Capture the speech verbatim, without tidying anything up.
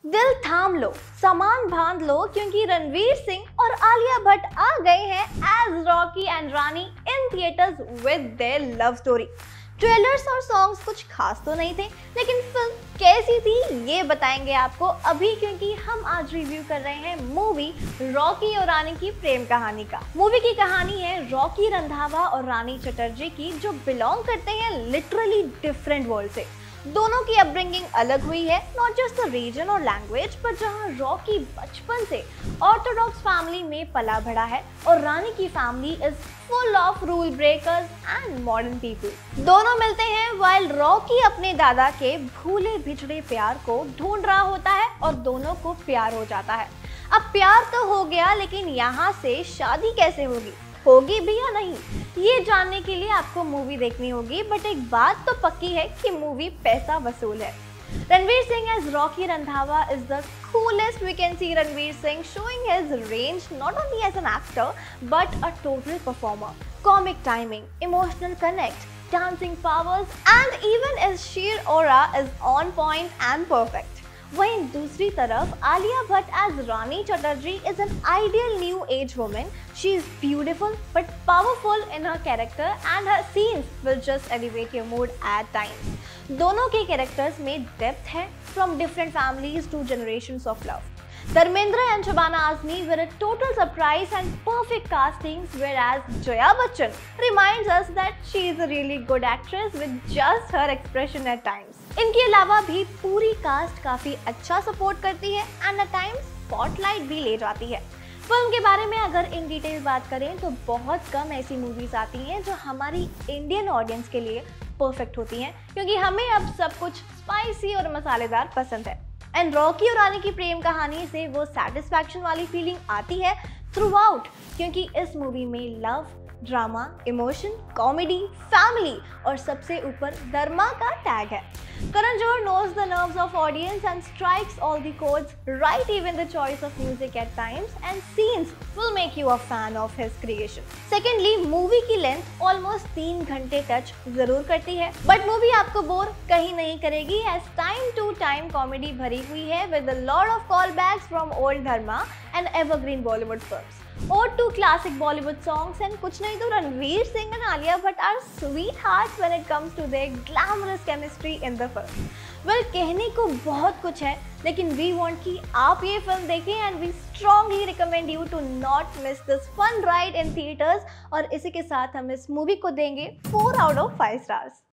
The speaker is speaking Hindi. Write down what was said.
दिल थाम लो, सामान बांध लो, क्योंकि रणवीर सिंह और आलिया भट्ट आ गए हैं as Rocky and Rani in theatres with their love story. Trailers और सॉन्ग्स कुछ खास तो नहीं थे, लेकिन फिल्म कैसी थी ये बताएंगे आपको अभी, क्योंकि हम आज रिव्यू कर रहे हैं मूवी रॉकी और रानी की प्रेम कहानी का। मूवी की कहानी है रॉकी रंधावा और रानी चटर्जी की, जो बिलोंग करते हैं लिटरली डिफरेंट वर्ल्ड से। दोनों की अपब्रिंगिंग अलग हुई है, नॉट जस्ट द रीजन और लैंग्वेज, पर जहां रॉकी बचपन से ऑर्थोडॉक्स फैमिली में पला बढ़ा है और रानी की family is full of rule breakers and modern people. दोनों मिलते हैं व्हाइल रॉकी अपने दादा के भूले बिछड़े प्यार को ढूंढ रहा होता है और दोनों को प्यार हो जाता है। अब प्यार तो हो गया, लेकिन यहाँ से शादी कैसे होगी, होगी भी या नहीं, ये जानने के लिए आपको मूवी देखनी होगी। बट एक बात तो पक्की है कि मूवी पैसा वसूल है। Ranveer Singh as Rocky Randhawa is the coolest we can see Ranveer Singh showing his range not only as an actor but a total performer. Comic timing, emotional connect, dancing powers and even his sheer aura is on point and perfect. वहीं दूसरी तरफ Alia Bhatt as Rani Chatterjee is an ideal new age women. She is beautiful but powerful in her character and her scenes will just elevate your mood at times. दोनों के कैरेक्टर्स में डेप्थ है, from different families to generations of love. Dharmendra and Shabana Azmi were a total surprise and perfect castings, whereas Jaya Bachchan reminds us that she is a really good actress with just her expression at times. इनके अलावा भी पूरी कास्ट काफी अच्छा सपोर्ट करती है एंड एट टाइम्स स्पॉटलाइट भी ले जाती है। फिल्म के बारे में अगर इन डिटेल बात करें तो बहुत कम ऐसी मूवीज आती हैं जो हमारी इंडियन ऑडियंस के लिए परफेक्ट होती हैं, क्योंकि हमें अब सब कुछ स्पाइसी और मसालेदार पसंद है। एंड रॉकी और रानी की प्रेम कहानी से वो सेटिस्फैक्शन वाली फीलिंग आती है थ्रू आउट, क्योंकि इस मूवी में love, drama, emotion, comedy, family और सबसे ऊपर धर्मा का टैग है। Karan Johar knows the nerves of audience and strikes all the chords right, even the choice of music at times and scenes will make you a fan of his creation. Secondly, movie की लेंथ almost तीन घंटे टच जरूर करती है, but मूवी आपको बोर कहीं नहीं करेगी as time to time comedy भरी हुई है with a lot of callbacks from old Dharma and evergreen Bollywood films. Ode to classic Bollywood songs and कुछ नहीं तो Ranveer Singh and Alia Bhatt are sweethearts when it comes to their glamorous chemistry in the film. Well, कहने को बहुत कुछ है, लेकिन we want कि आप ये फिल्म देखें and we strongly recommend you to not miss this fun ride in theaters। और इसी के साथ हम इस मूवी को देंगे four out of five stars।